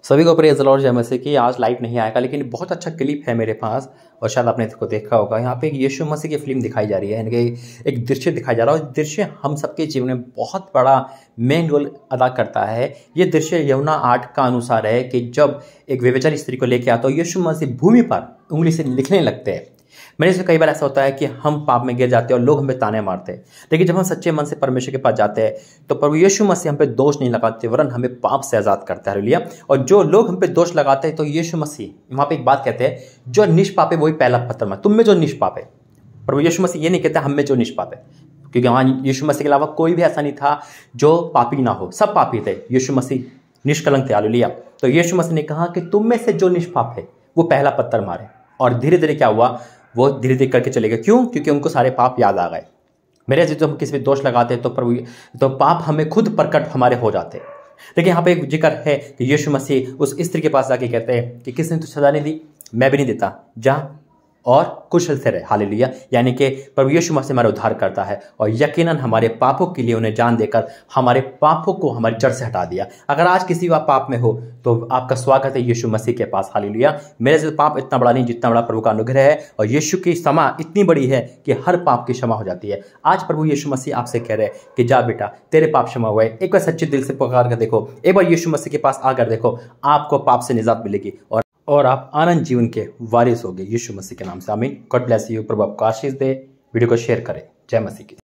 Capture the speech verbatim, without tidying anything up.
सभी को praise the Lord जय मसीह की। आज लाइव नहीं आएगा लेकिन बहुत अच्छा क्लिप है मेरे पास और शायद आपने इसको देखा होगा। यहाँ पे एक यीशु मसीह की फिल्म दिखाई जा रही है, यानी कि एक दृश्य दिखाया जा रहा है और दृश्य हम सबके जीवन में बहुत बड़ा मेन रोल अदा करता है। ये दृश्य यूहन्ना आठ का अनुसार है कि जब एक व्यभिचारी स्त्री को लेके आता है, यीशु मसीह भूमि पर उंगली से लिखने लगते हैं। मेरे से कई बार ऐसा होता है कि हम पाप में गिर जाते हैं और लोग हमें ताने मारते हैं, लेकिन जब हम सच्चे मन से परमेश्वर के पास जाते हैं तो प्रभु यीशु मसीह हम पे दोष नहीं लगाते वरन हमें पाप से आज़ाद करता है। हालेलुया। और जो लोग हम पे दोष लगाते हैं तो यीशु मसीह वहाँ पे एक बात कहते हैं, जो निष्पाप है वही पहला पत्थर मारे। तुम में जो निष्पाप है, प्रभु यीशु मसीह ये नहीं कहते हम में जो निष्पाप है, क्योंकि वहाँ यीशु मसीह के अलावा कोई भी ऐसा नहीं था जो पापी ना हो, सब पापी थे। यीशु मसीह निष्कलंक थे। हालेलुया। तो यीशु मसीह ने कहा कि तुम में से जो निष्पाप है वो पहला पत्थर मारे। और धीरे धीरे क्या हुआ, वो धीरे धीरे करके चले गए। क्यों? क्योंकि उनको सारे पाप याद आ गए। मेरे से जो हम किसी पे दोष लगाते हैं तो प्रभु तो पाप हमें खुद प्रकट हमारे हो जाते हैं। लेकिन यहाँ पे एक जिक्र है कि यीशु मसीह उस स्त्री के पास जाके कहते हैं कि किसने तुझे सजा नहीं दी, मैं भी नहीं देता, जा और कुशल से रहे। हालेलुया। यानी कि प्रभु यीशु मसीह हमारा उद्धार करता है और यकीनन हमारे पापों के लिए उन्हें जान देकर हमारे पापों को हमारी जड़ से हटा दिया। अगर आज किसी का पाप में हो तो आपका स्वागत है यीशु मसीह के पास। हालेलुया। मेरे से पाप इतना बड़ा नहीं जितना बड़ा प्रभु का अनुग्रह है, और यीशु की क्षमा इतनी बड़ी है कि हर पाप की क्षमा हो जाती है। आज प्रभु यीशु मसीह आपसे कह रहे हैं कि जा बेटा, तेरे पाप क्षमा हुए। एक बार सच्चे दिल से पुकार कर देखो, एक बार यीशु मसीह के पास आकर देखो, आपको पाप से निजात मिलेगी और और आप आनंद जीवन के वारिस होंगे यीशु मसीह के नाम से। आमीन। God bless you. प्रभु आपको आशीष दे। वीडियो को शेयर करें। जय मसीह की।